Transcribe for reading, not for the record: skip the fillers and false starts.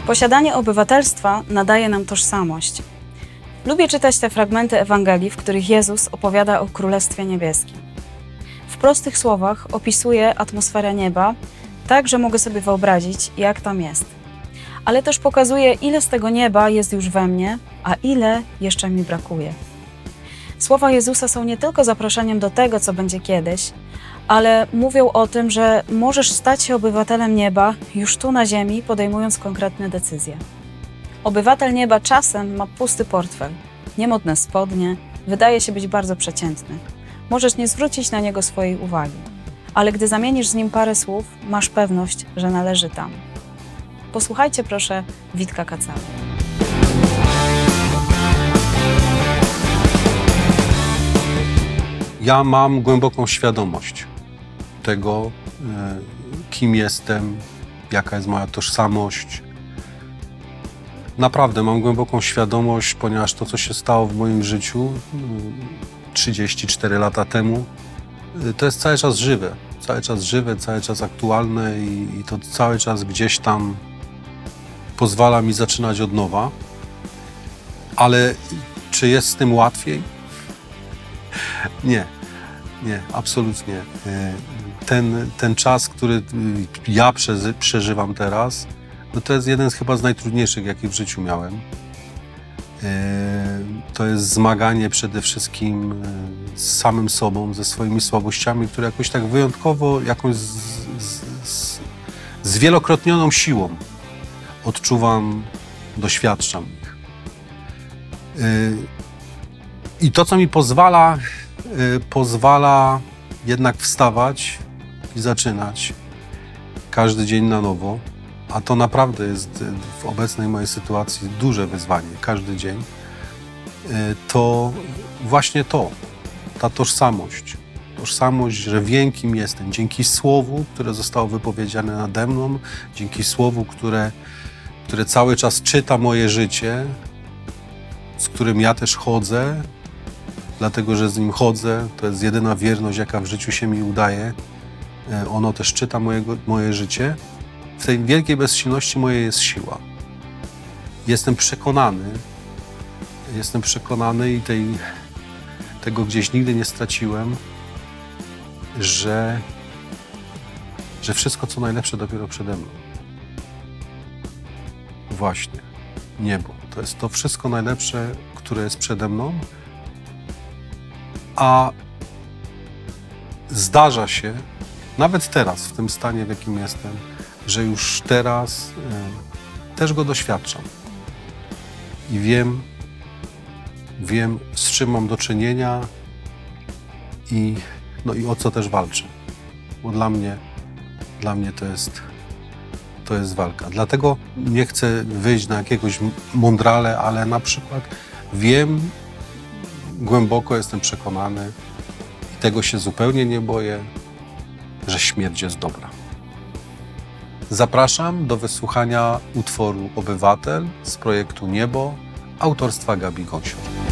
Posiadanie obywatelstwa nadaje nam tożsamość. Lubię czytać te fragmenty Ewangelii, w których Jezus opowiada o Królestwie Niebieskim. W prostych słowach opisuje atmosferę nieba, tak, że mogę sobie wyobrazić, jak tam jest. Ale też pokazuje, ile z tego nieba jest już we mnie, a ile jeszcze mi brakuje. Słowa Jezusa są nie tylko zaproszeniem do tego, co będzie kiedyś, ale mówią o tym, że możesz stać się obywatelem nieba już tu na ziemi, podejmując konkretne decyzje. Obywatel nieba czasem ma pusty portfel, niemodne spodnie, wydaje się być bardzo przeciętny. Możesz nie zwrócić na niego swojej uwagi, ale gdy zamienisz z nim parę słów, masz pewność, że należy tam. Posłuchajcie proszę Witka Kacały. Ja mam głęboką świadomość tego, kim jestem, jaka jest moja tożsamość. Naprawdę mam głęboką świadomość, ponieważ to, co się stało w moim życiu 34 lata temu, to jest cały czas żywe. Cały czas aktualne i to cały czas gdzieś tam pozwala mi zaczynać od nowa. Ale czy jest z tym łatwiej? Nie, absolutnie. Ten czas, który ja przeżywam teraz, no to jest jeden chyba z najtrudniejszych, jaki w życiu miałem. To jest zmaganie przede wszystkim z samym sobą, ze swoimi słabościami, które jakoś tak wyjątkowo, jakąś zwielokrotnioną siłą odczuwam, doświadczam ich. I to, co mi pozwala jednak wstawać i zaczynać każdy dzień na nowo, a to naprawdę jest w obecnej mojej sytuacji duże wyzwanie, każdy dzień, to właśnie ta tożsamość, że wiem, kim jestem, dzięki słowu, które zostało wypowiedziane nade mną, dzięki słowu, które cały czas czyta moje życie, z którym ja też chodzę, dlatego, że z nim chodzę, to jest jedyna wierność, jaka w życiu się mi udaje. Ono też czyta moje życie. W tej wielkiej bezsilności mojej jest siła. Jestem przekonany i tego gdzieś nigdy nie straciłem, że wszystko, co najlepsze, dopiero przede mną. Właśnie, niebo. To jest to wszystko najlepsze, które jest przede mną, a zdarza się, nawet teraz, w tym stanie, w jakim jestem, że już teraz też go doświadczam. I wiem, z czym mam do czynienia i o co też walczę. Bo dla mnie to jest walka. Dlatego nie chcę wyjść na jakiegoś mądrale, ale na przykład wiem, głęboko jestem przekonany i tego się zupełnie nie boję, że śmierć jest dobra. Zapraszam do wysłuchania utworu Obywatel z projektu Niebo autorstwa Gabi Gąsior.